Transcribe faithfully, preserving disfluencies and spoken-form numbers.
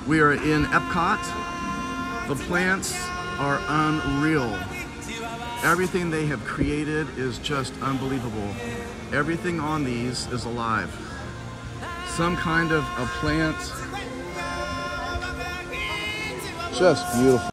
We are in Epcot. The plants are unreal. Everything they have created is just unbelievable. Everything on these is alive. Some kind of a plant. Just beautiful.